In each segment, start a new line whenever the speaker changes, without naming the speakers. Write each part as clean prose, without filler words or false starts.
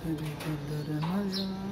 तेरी कदर न जाने।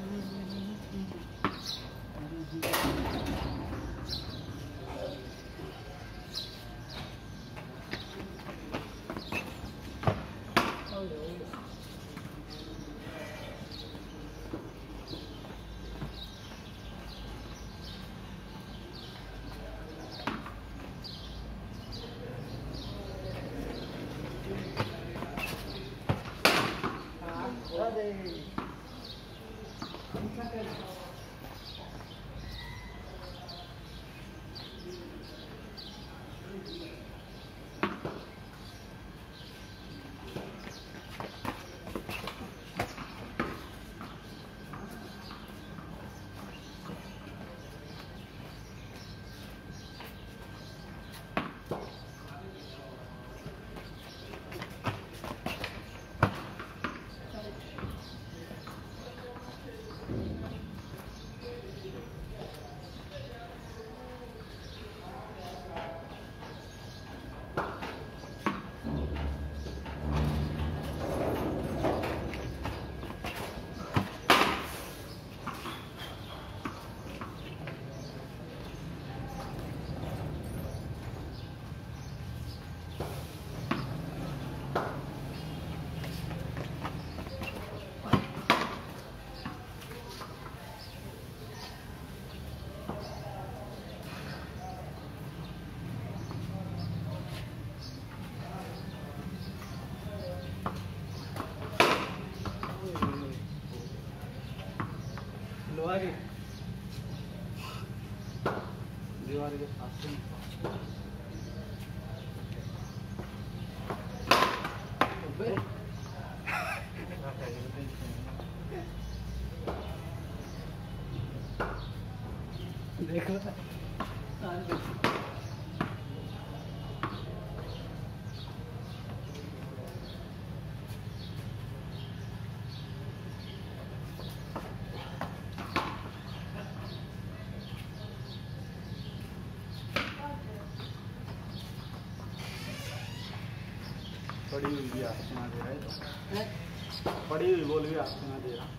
दीवार के पास देखो पड़ी हुई भी आप सुना दे रहा है तो पड़ी हुई बोल भी आप सुना दे रहा।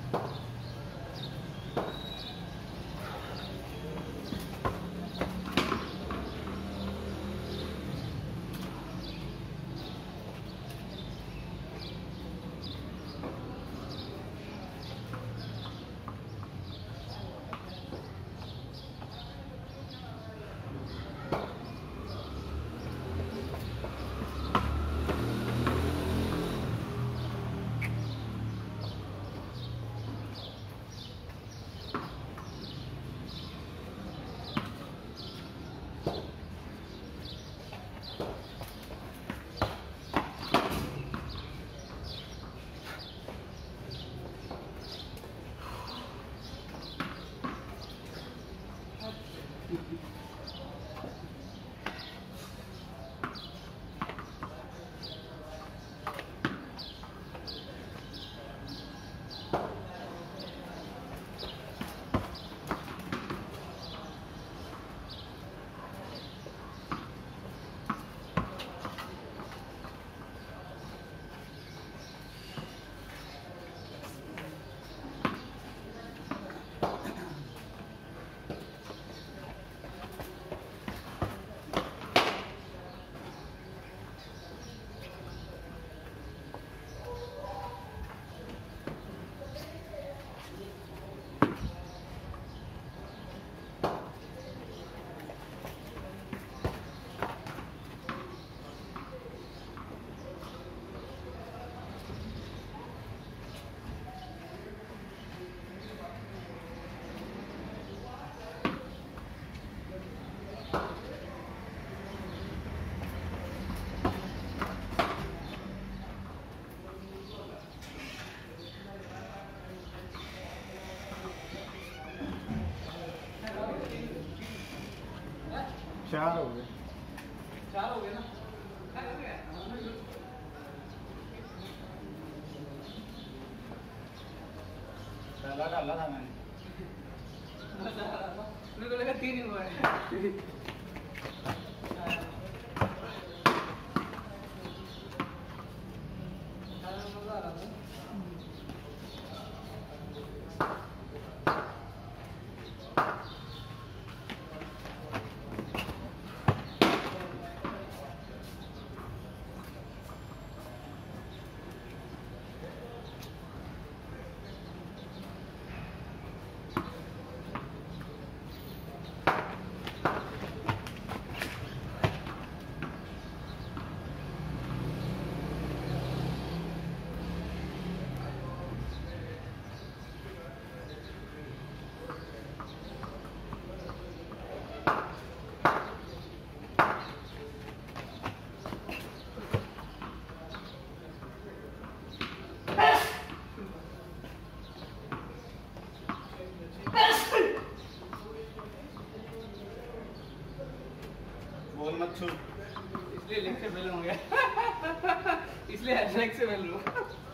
चार हो गए।
चार हो गए ना?
पहला डाला था मैंने।
मेरे को लगा 3 ही हुआ है। मजा आ रहा था।
बोल मत छू।
इसलिए लेग से फेल हो गया। इसलिए लेग से फेल हुआ।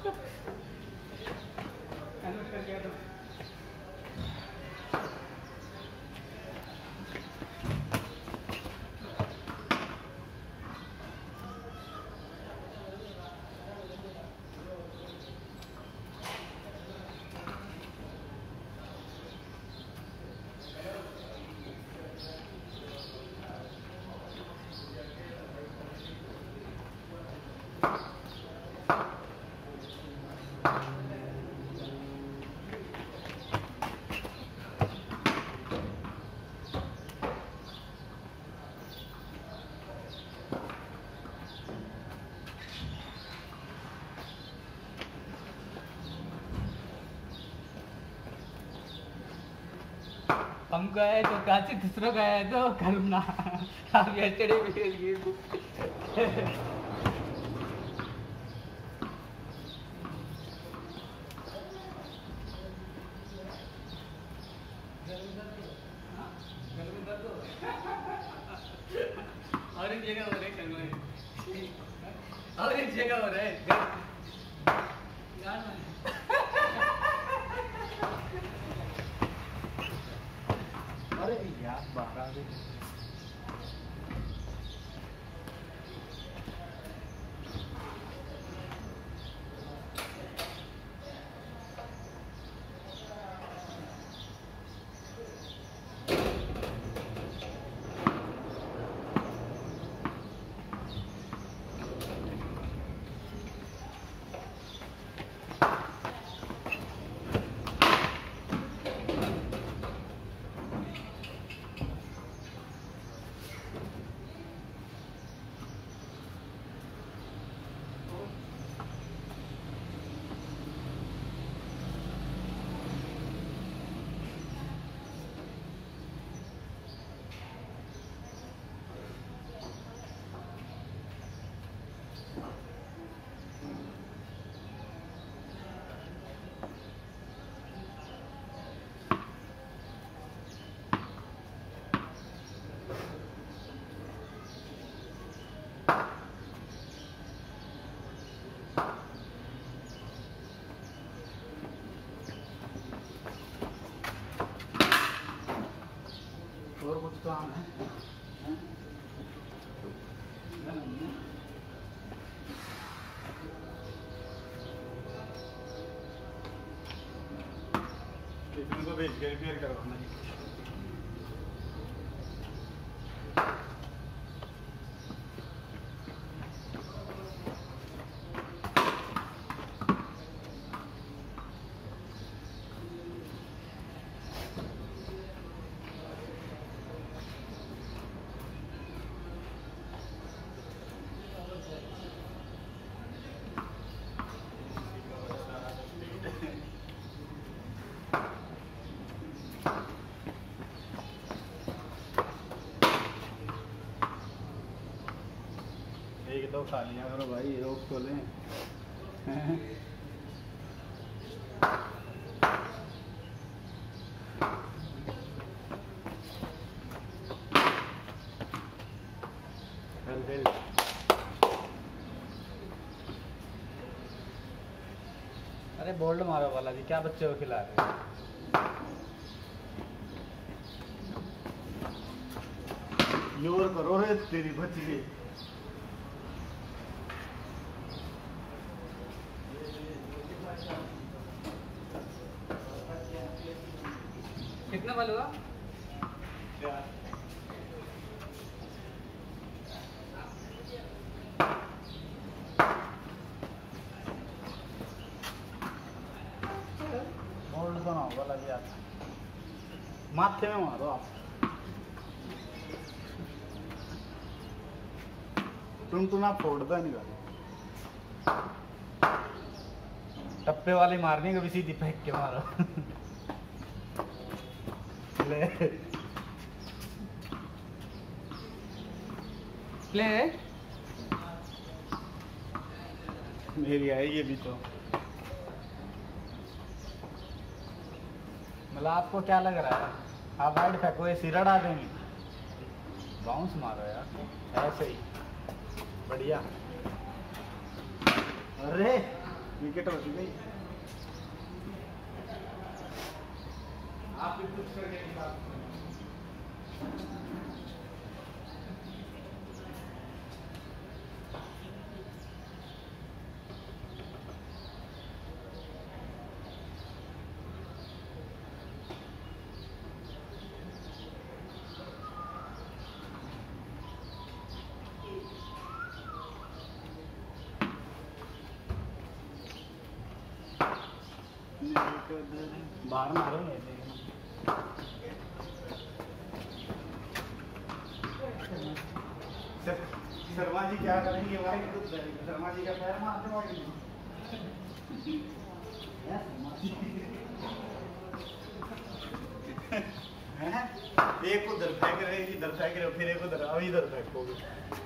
हमको है तो काची दूसरों का है तो करुणा आप yesterday video और एक जगह हो रहा है कंगोई और एक जगह हो रहा है
अरे यार बाहर आ गई।
तो आम है।
इनको भेज के रिपेयर करवाना है। एक तो खा लिया करो भाई, रोक तो लें।
अरे बोल्ड मारो वाला जी, क्या बच्चे को खिला रहे हो?
योर करो रे तेरी बच्ची।
कितना बल हुआ?
बोल्ड बनाओ वाला जी आप माथे में मारो आप। टुनटुना फोड़ता नहीं भाई।
टप्पे वाली मारनी कभी सीधी फेंक के मारो।
ले
ले
मेरी आएगी भी तो।
मतलब आपको क्या लग रहा है? आप वाइड फेंको, ये सिरा डाल देंगे। बाउंस मारो यार, ऐसे ही
बढ़िया। अरे विकेट हो गई। आप भी कुछ करके निकाल।
बाहर मारो
शर्मा जी क्या करेंगे भाई? शर्मा जी का पैर मारते एक उधर फेंक रहे, इधर फेंक रहे, फिर एक उधर, अब इधर फेंकोगे।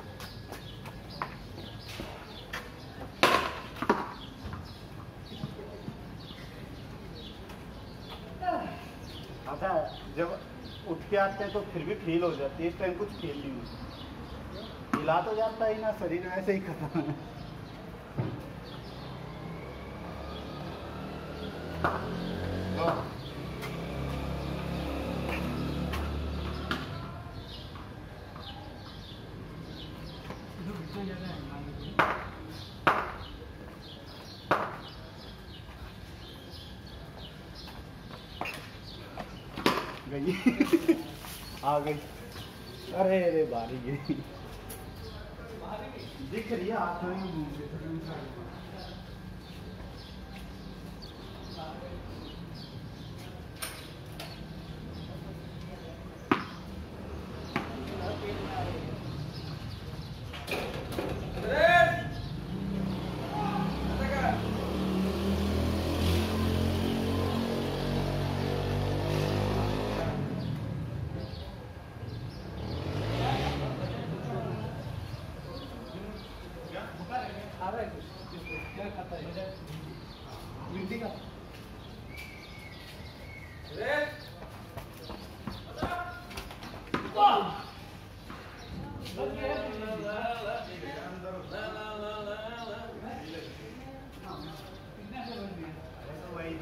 अच्छा, जब उठ के आते हैं तो फिर भी फील हो जाती है, इस टाइम कुछ फील नहीं होती। हिला तो जाता ही ना, शरीर ऐसे ही खत्म है। गई आ गई। अरे अरे बारी गई, दिख रही है हाथ में।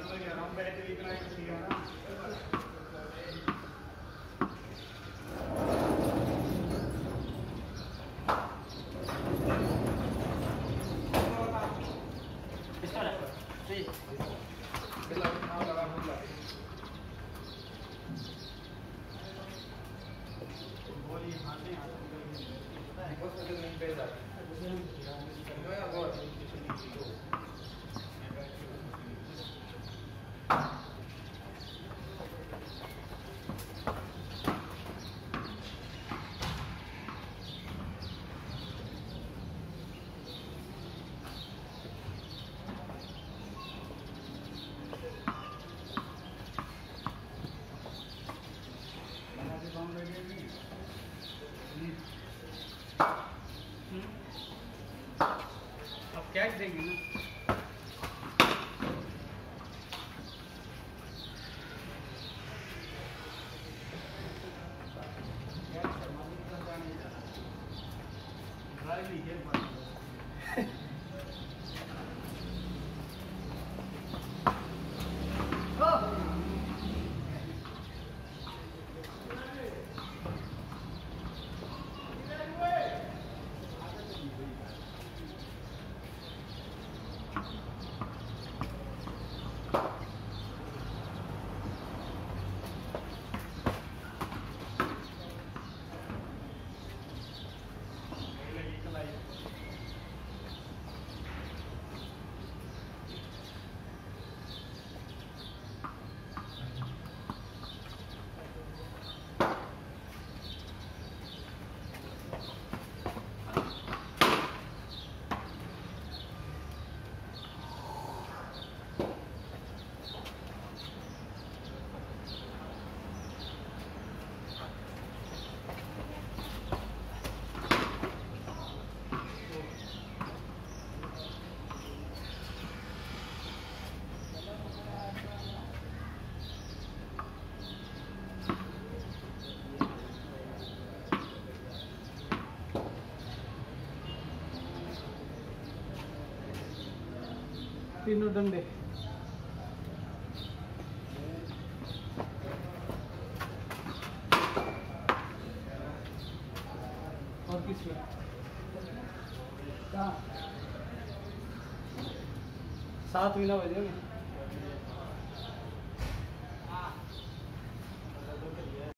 बैटरी इतना
तीनों डंडे। और किसके? कहाँ? 7 भी ना बजेंगे।